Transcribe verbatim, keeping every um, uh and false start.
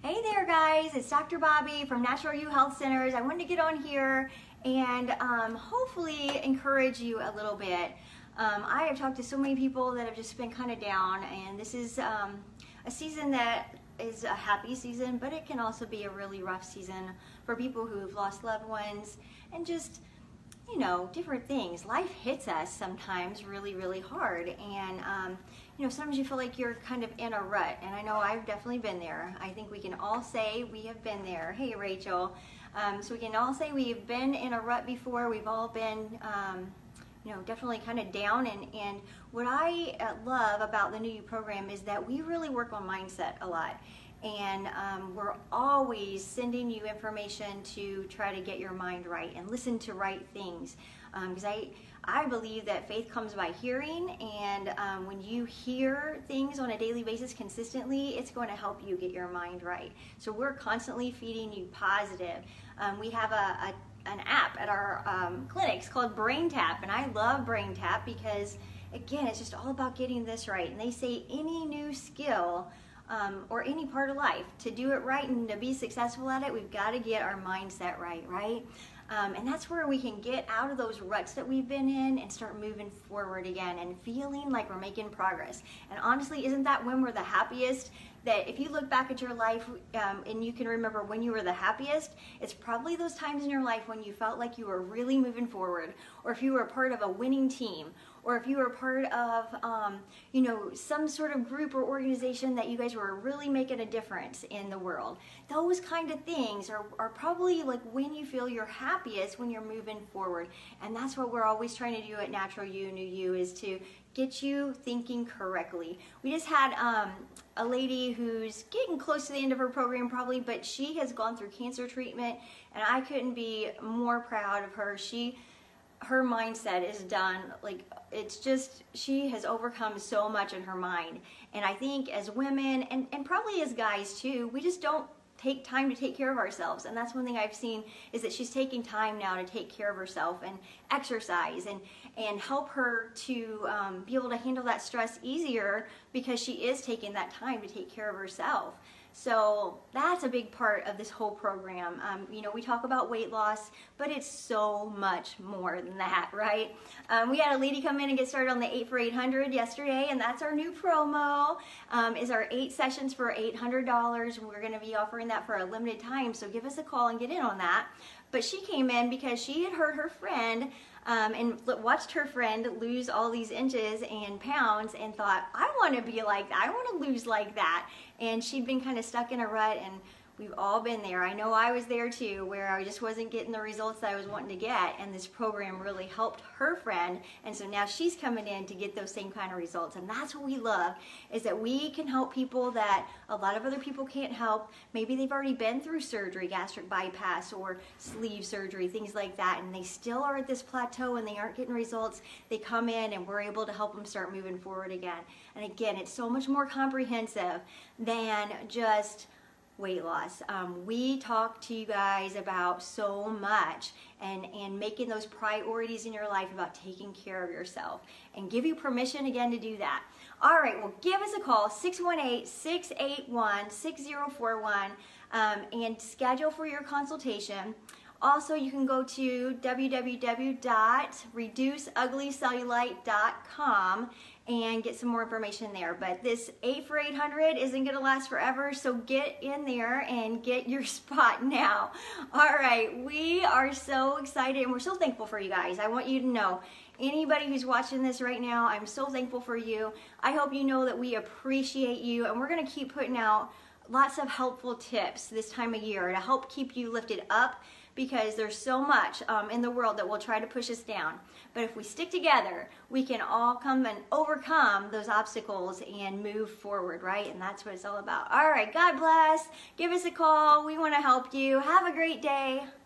Hey there guys, it's Doctor Bobby from Natural You Health Centers. I wanted to get on here and um, hopefully encourage you a little bit. Um, I have talked to so many people that have just been kind of down, and this is um, a season that is a happy season, but it can also be a really rough season for people who've lost loved ones and just, you know, different things. Life hits us sometimes really, really hard, and um, you know, sometimes you feel like you're kind of in a rut, and I know I've definitely been there. I think we can all say we have been there. Hey, Rachel. Um, so we can all say we've been in a rut before. We've all been, um, you know, definitely kind of down, and, and what I uh, love about the New You program is that we really work on mindset a lot. And um, we're always sending you information to try to get your mind right and listen to right things. Because um, I, I believe that faith comes by hearing, and um, when you hear things on a daily basis consistently, it's going to help you get your mind right. So we're constantly feeding you positive. Um, we have a, a an app at our um, clinics called Brain Tap, and I love Brain Tap because, again, it's just all about getting this right. And they say any new skill Um, or any part of life, to do it right and to be successful at it, we've got to get our mindset right, right? Um, and that's where we can get out of those ruts that we've been in and start moving forward again and feeling like we're making progress. And honestly, isn't that when we're the happiest? That if you look back at your life um, and you can remember when you were the happiest, it's probably those times in your life when you felt like you were really moving forward, or if you were a part of a winning team, or if you were part of, um, you know, some sort of group or organization that you guys were really making a difference in the world. Those kind of things are, are probably like when you feel your happiest, when you're moving forward. And that's what we're always trying to do at Natural You, New You, is to get you thinking correctly. We just had um, a lady who's getting close to the end of her program probably, but she has gone through cancer treatment, and I couldn't be more proud of her. She her mindset is done. Like, it's just, she has overcome so much in her mind. And I think as women, and, and probably as guys too, we just don't take time to take care of ourselves. And that's one thing I've seen, is that she's taking time now to take care of herself and exercise and, and help her to um, be able to handle that stress easier, because she is taking that time to take care of herself. So that's a big part of this whole program. Um, you know, we talk about weight loss, but it's so much more than that, right? Um, we had a lady come in and get started on the eight for eight hundred yesterday, and that's our new promo, um, is our eight sessions for eight hundred dollars. We're going to be offering that for a limited time, so give us a call and get in on that. But she came in because she had heard her friend Um, and watched her friend lose all these inches and pounds, and thought, I want to be like that. I want to lose like that. And she'd been kind of stuck in a rut, and we've all been there. I know I was there too, where I just wasn't getting the results that I was wanting to get, and this program really helped her friend, and so now she's coming in to get those same kind of results. And that's what we love, is that we can help people that a lot of other people can't help. Maybe they've already been through surgery, gastric bypass or sleeve surgery, things like that, and they still are at this plateau and they aren't getting results. They come in and we're able to help them start moving forward again. And again, it's so much more comprehensive than just weight loss. Um, we talk to you guys about so much, and, and making those priorities in your life about taking care of yourself, and give you permission again to do that. All right, well, give us a call, six one eight, six eight one, six zero four one, um, and schedule for your consultation. Also, you can go to w w w dot reduce ugly cellulite dot com and get some more information there. But this eight for eight hundred isn't going to last forever, so get in there and get your spot now. All right, we are so excited, and we're so thankful for you guys. I want you to know, anybody who's watching this right now, I'm so thankful for you. I hope you know that we appreciate you, and we're going to keep putting out lots of helpful tips this time of year to help keep you lifted up, because there's so much um, in the world that will try to push us down. But if we stick together, we can all come and overcome those obstacles and move forward, right? And that's what it's all about. All right, God bless. Give us a call. We want to help you. Have a great day.